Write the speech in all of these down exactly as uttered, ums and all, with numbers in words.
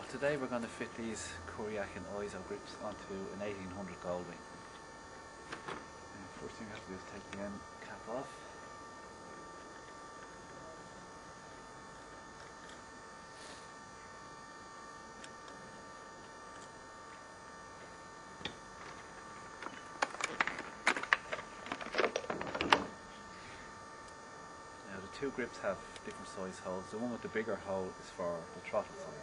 today we're going to fit these Kuriakin I S O grips onto an eighteen hundred Goldwing. And first thing we have to do is take the end cap off. Now the two grips have different size holes. The one with the bigger hole is for the throttle side.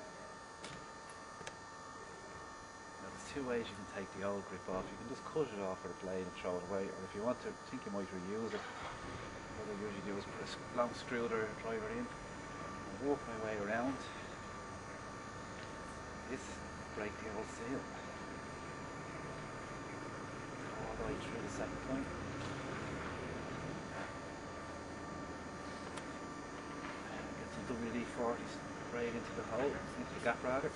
Two ways you can take the old grip off. You can just cut it off with a blade and throw it away, or if you want to think you might reuse it, what I usually do is put a long screwdriver in and work my way around this, break the old seal, go all the way through the second point, get some W D forty sprayed into the hole, into the gap rather.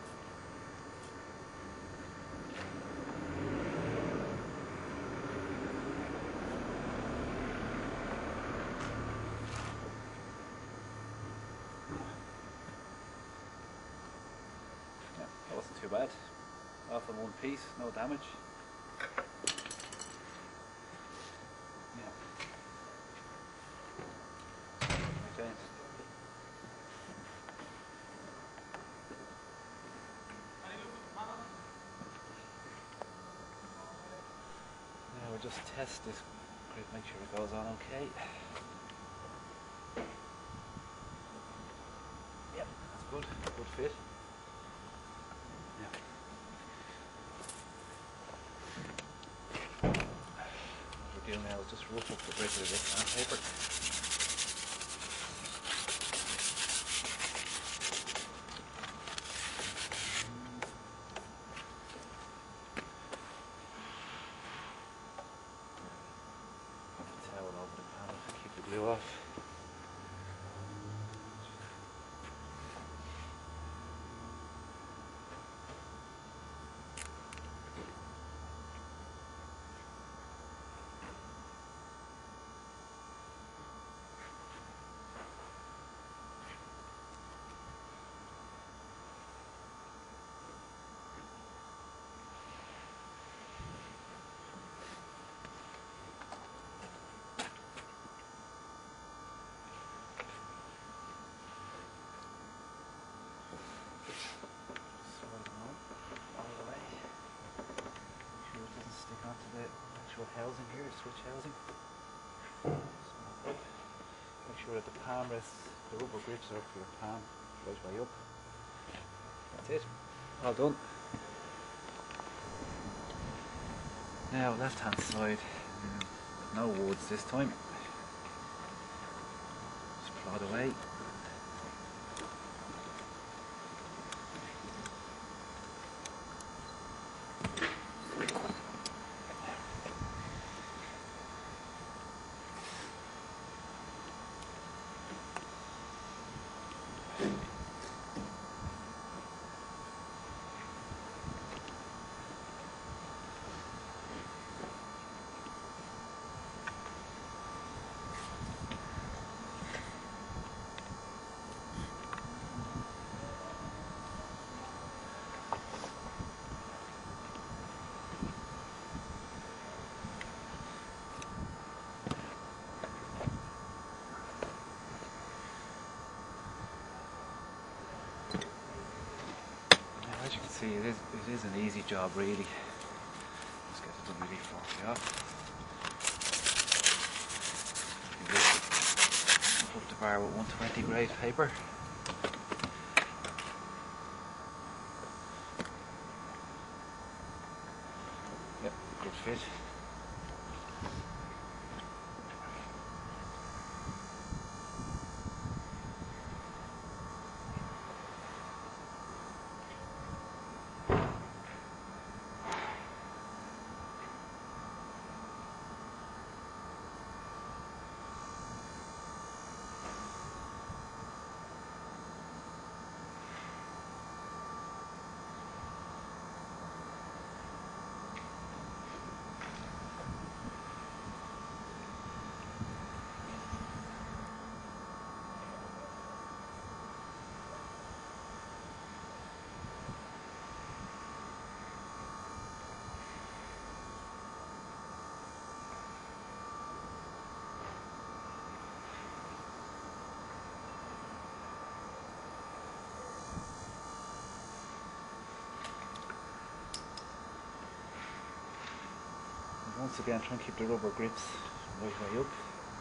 Wasn't too bad. Off in one piece, no damage. Yeah. Okay. Now we'll just test this grip, make sure it goes on okay. Yep, that's good. Good fit. Now is just rough up the grip with this sandpaper. Put the towel over the panel to keep the glue off. Onto the actual housing here, switch housing. So, make sure that the palm rests, the rubber grips are for your palm right way up. That's it. All done. Now left hand side, um, no woods this time. Just plod away. As you can see, it is, it is an easy job really. Let's get the W D forty off. Put the bar with one twenty grade paper. Yep, good fit. once again, try and keep the rubber grips right way up.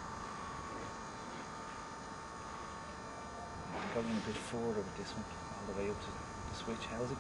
Going a bit further with this one, all the way up to the switch housing.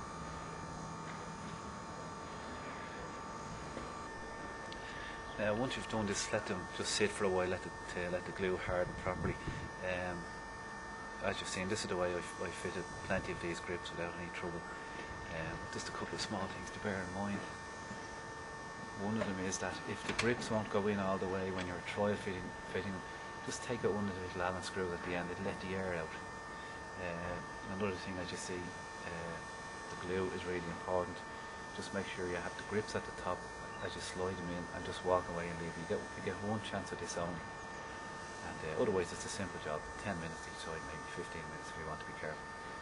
Now once you've done this, let them just sit for a while, let the, uh, let the glue harden properly. Um, as you've seen, this is the way I've, I've fitted plenty of these grips without any trouble. Um, just a couple of small things to bear in mind. One of them is that if the grips won't go in all the way when you're trial fitting, fitting them, just take out one of the little Allen screws at the end, it'll let the air out. Uh, another thing, as you see, uh, the glue is really important. Just make sure you have the grips at the top as you slide them in, and just walk away and leave. You get, you get one chance at this only. And uh, otherwise it's a simple job, ten minutes each side, maybe fifteen minutes if you want to be careful.